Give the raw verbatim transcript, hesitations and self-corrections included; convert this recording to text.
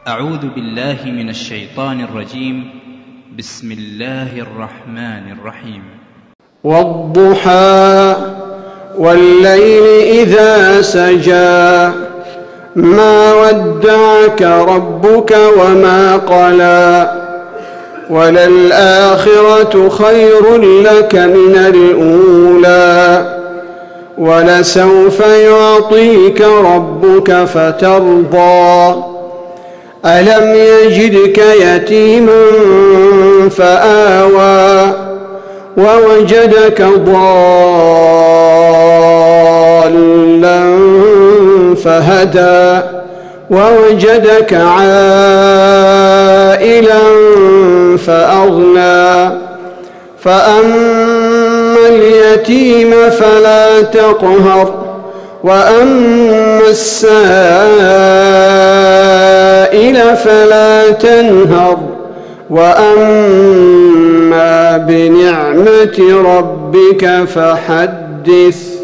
أعوذ بالله من الشيطان الرجيم. بسم الله الرحمن الرحيم. والضحى والليل إذا سجى ما ودعك ربك وما قلى وللآخرة خير لك من الأولى ولسوف يعطيك ربك فترضى ألم يجدك يتيما فآوى ووجدك ضالا فهدى ووجدك عائلا فأغنى فأما اليتيم فلا تقهر وأما السائل فلا تنهر وأما بنعمة ربك فحدث.